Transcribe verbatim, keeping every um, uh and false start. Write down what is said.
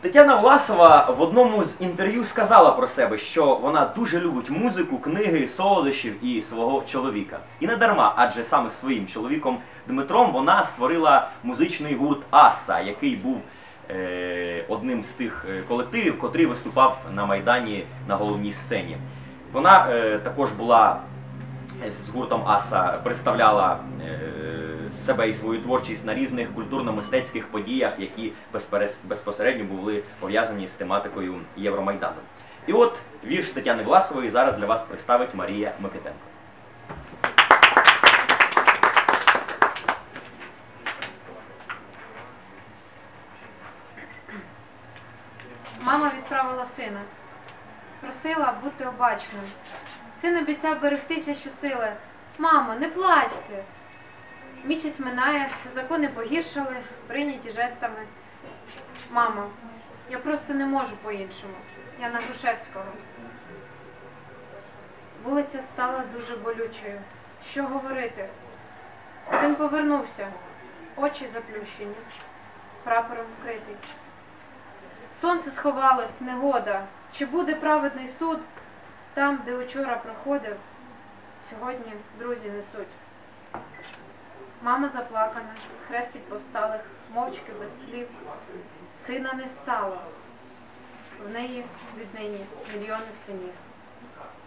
Тетяна Власова в одному з інтерв'ю сказала про себе, що вона дуже любить музику, книги, солодощів і свого чоловіка. І не дарма, адже саме своїм чоловіком Дмитром вона створила музичний гурт «Аса», який був е, одним з тих колективів, котрий виступав на Майдані на головній сцені. Вона е, також була з гуртом «Аса», представляла е, себе і свою творчість на різних культурно-мистецьких подіях, які безпосередньо були пов'язані з тематикою Євромайдану. І от вірш Тетяни Власової зараз для вас представить Марія Микитенко. Мама відправила сина. Просила бути обачним. Син обіцяв берегтися щосили. Мамо, не плачте! Місяць минає, закони погіршали, прийняті жестами. Мамо, я просто не можу по-іншому. Я на Грушевського. Вулиця стала дуже болючою. Що говорити? Син повернувся. Очі заплющені. Прапором вкритий. Сонце сховалось, негода. Чи буде праведний суд? Там, де учора проходив, сьогодні друзі несуть. Мама заплакана, хрестить повсталих, мовчки без слів. Сина не стало. В неї віднині мільйони синів.